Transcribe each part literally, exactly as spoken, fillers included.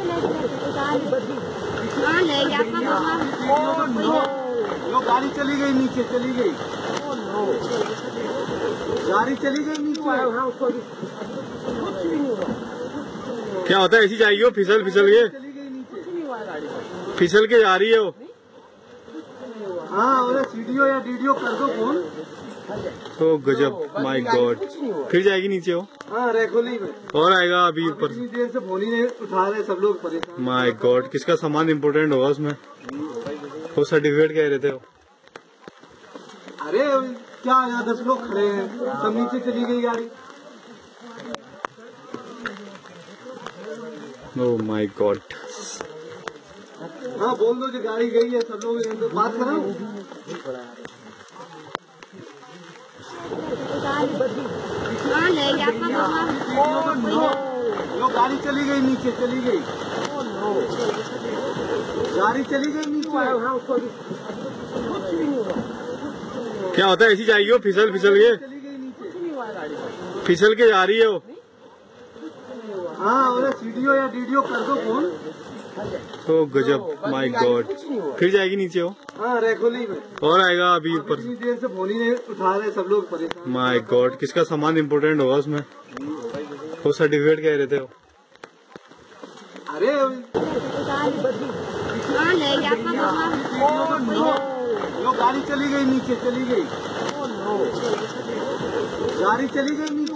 लो गाड़ी चली गई नीचे, चली गई गाड़ी चली गई नीचे। क्या होता है, ऐसी जाएगी वो फिसल फिसल के फिसल के जा रही है वो। हाँ, उन्हें सीडीओ या डीडीओ कर दो फोन। तो गजब, माय गॉड, फिर जाएगी नीचे वो। हाँ, रेखोली में और आएगा अभी ऊपर। इतनी देर से फोन ही नहीं उठा रहे, सब लोग परेशान। माय गॉड, किसका सामान इम्पोर्टेंट होगा उसमें? वो सर्टिफिकेट कह रहे थे वो। अरे क्या, यहाँ दस लोग खड़े हैं, सब नीचे चली गई गाड़ी। Oh my god. हाँ, बोल दो जो गाड़ी गई है, सब लोग तो बात करो। लो गाड़ी चली गई नीचे, चली गई गाड़ी चली गई नीचे। क्या होता है, ऐसी जाएगी वो फिसल फिसल के फिसल के जा रही है वो। हाँ, उन्हें सीडीओ या डीडीओ कर दो फोन। तो गजब, माय गॉड, फिर जाएगी नीचे वो। हाँ, रेखोली में और आएगा अभी ऊपर। इतनी देर से फोन ही नहीं उठा रहे, सब लोग परेशान। माय गॉड, किसका सामान इम्पोर्टेंट होगा उसमें? वो सर्टिफिकेट कह रहे थे वो। अरे लो गाड़ी चली गई नीचे, चली गई गाड़ी चली गई नीचे।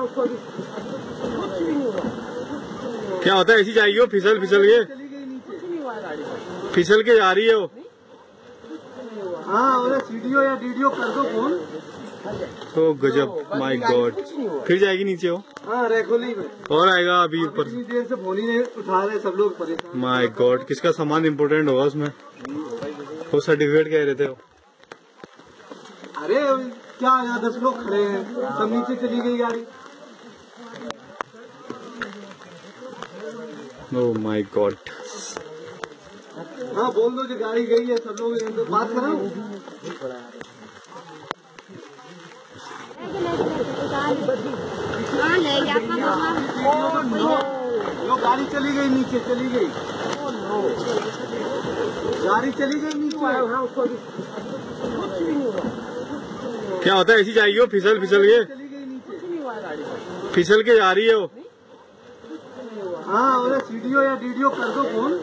क्या होता है, ऐसी जाएगी वो फिसल फिसल के फिसल के जा रही है वो। हाँ, उन्हें सीडीओ या डीडीओ कर दो फोन। तो गजब, माय गॉड, फिर जाएगी नीचे वो। हाँ, रेखोली में और आएगा अभी ऊपर। इतनी देर से फोन ही नहीं उठा रहे, सब लोग परेशान। माय गॉड, किसका सामान इम्पोर्टेंट होगा उसमें? वो सर्टिफिकेट कह रहे थे वो। अरे क्या, यहाँ दस लोग खड़े हैं, सब नीचे चली गई गाड़ी। Oh my god. हाँ, बोल दो जो गाड़ी गई है, सब लोग तो बात करो। लो गाड़ी चली गई नीचे, चली गई गाड़ी चली गई नीचे। क्या होता है, ऐसी जाएगी वो फिसल फिसल के फिसल के जा रही है वो। हाँ, उन्हें सीडीओ या डीडीओ कर दो फोन।